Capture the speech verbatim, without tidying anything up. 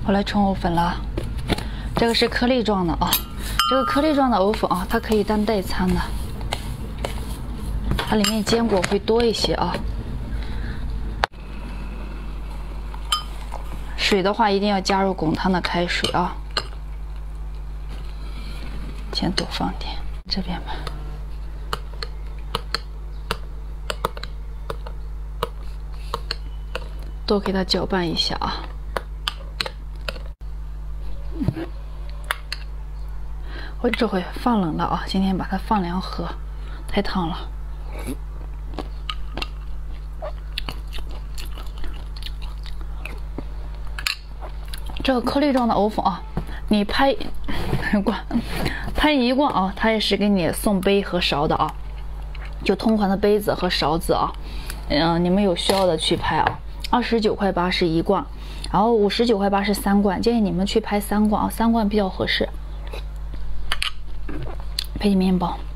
我来冲藕粉了，这个是颗粒状的啊，这个颗粒状的藕粉啊，它可以当代餐的，它里面坚果会多一些啊。水的话一定要加入滚烫的开水啊，先多放点，这边吧。 多给它搅拌一下啊！我这回放冷了啊，今天把它放凉喝，太烫了。这个颗粒状的藕粉啊，你拍罐拍一罐啊，它也是给你送杯和勺的啊，就同款的杯子和勺子啊，嗯，你们有需要的去拍啊。 二十九块八是一罐，然后五十九块八是三罐，建议你们去拍三罐啊，三罐比较合适。配面包。